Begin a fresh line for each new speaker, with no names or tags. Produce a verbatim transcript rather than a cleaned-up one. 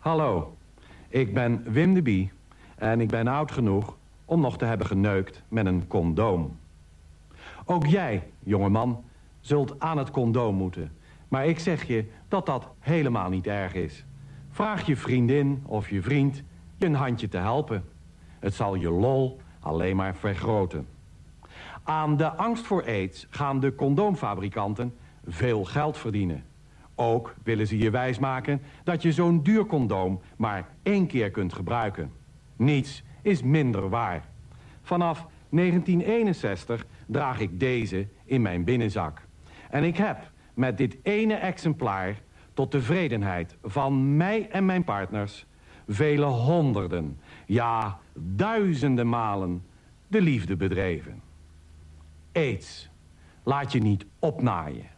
Hallo, ik ben Wim de Bie en ik ben oud genoeg om nog te hebben geneukt met een condoom. Ook jij, jongeman, zult aan het condoom moeten. Maar ik zeg je dat dat helemaal niet erg is. Vraag je vriendin of je vriend je een handje te helpen. Het zal je lol alleen maar vergroten. Aan de angst voor aids gaan de condoomfabrikanten veel geld verdienen. Ook willen ze je wijsmaken dat je zo'n duur condoom maar één keer kunt gebruiken. Niets is minder waar. Vanaf negentien eenenzestig draag ik deze in mijn binnenzak. En ik heb met dit ene exemplaar tot tevredenheid van mij en mijn partners vele honderden, ja duizenden malen de liefde bedreven. Aids, laat je niet opnaaien.